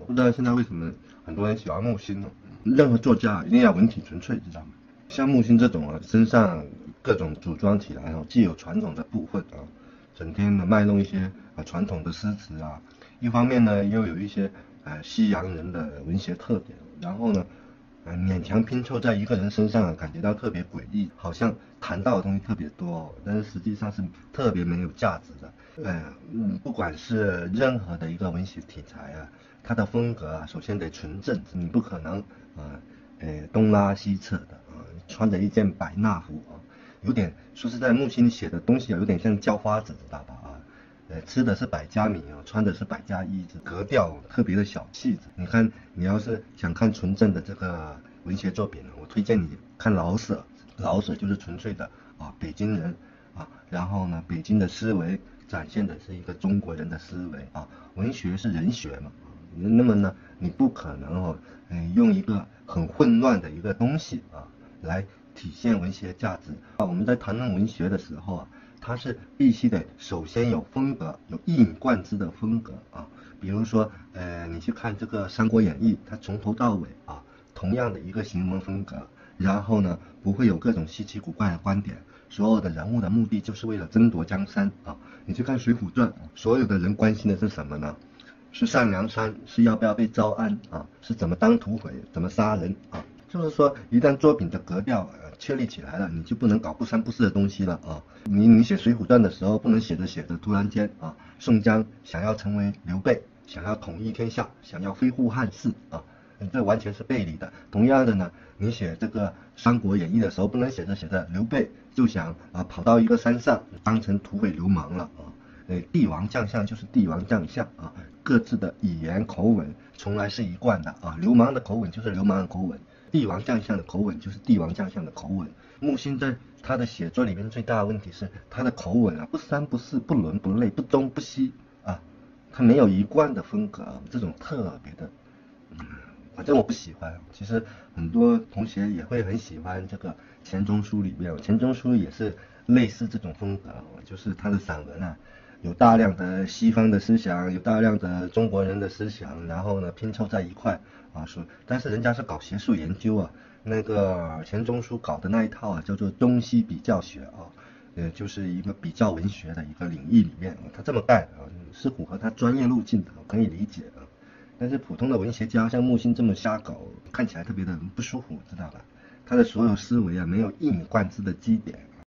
不知道现在为什么很多人喜欢木心呢？任何作家一定要文体纯粹，知道吗？像木心这种啊，身上各种组装起来既有传统的部分整天的卖弄一些传统的诗词一方面呢又有一些西洋人的文学特点，然后呢勉强拼凑在一个人身上感觉到特别诡异，好像谈到的东西特别多，但是实际上是特别没有价值的。不管是任何的一个文学题材它的风格首先得纯正，你不可能东拉西扯的穿着一件百纳服有点说实在，木心写的东西有点像叫花子，知道吧吃的是百家米穿的是百家衣，格调特别的小气。你看，你要是想看纯正的这个文学作品我推荐你看老舍。老舍就是纯粹的北京人然后呢，北京的思维展现的是一个中国人的思维文学是人学嘛那么呢，你不可能用一个很混乱的一个东西来体现文学价值我们在谈论文学的时候它是必须得首先有风格，有一以贯之的风格比如说你去看这个《三国演义》，它从头到尾同样的一个行文风格，然后呢不会有各种稀奇古怪的观点，所有的人物的目的就是为了争夺江山你去看《水浒传》，所有的人关心的是什么呢？是上梁山，是要不要被招安是怎么当土匪，怎么杀人就是说一旦作品的格调确立起来了，你就不能搞不三不四的东西了你写水浒传的时候不能写着写着突然间宋江想要成为刘备，想要统一天下，想要飞护汉室这完全是背离的。同样的呢，你写这个《三国演义》的时候不能写着写着刘备就想跑到一个山上当成土匪流氓了帝王将相就是帝王将相各自的语言口吻从来是一贯的流氓的口吻就是流氓的口吻，帝王将相的口吻就是帝王将相的口吻。木心在他的写作里面最大的问题是他的口吻不三不四，不伦不类，不东不西他没有一贯的风格这种特别的反正我不喜欢。其实很多同学也会很喜欢这个钱钟书里面，钱钟书也是类似这种风格就是他的散文有大量的西方的思想，有大量的中国人的思想，然后呢拼凑在一块但是人家是搞学术研究那个钱钟书搞的那一套叫做中西比较学就是一个比较文学的一个领域里面他这么干是符合他专业路径的可以理解但是普通的文学家像木心这么瞎搞，看起来特别的不舒服，知道吧？他的所有思维没有一以贯之的基点